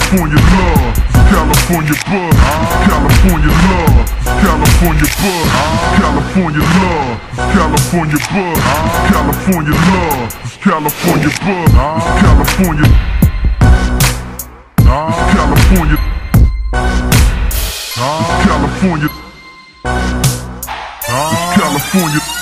California love, California buzz, California love, California buzz, California love, California buzz, California love, California buzz, California, California, California, California.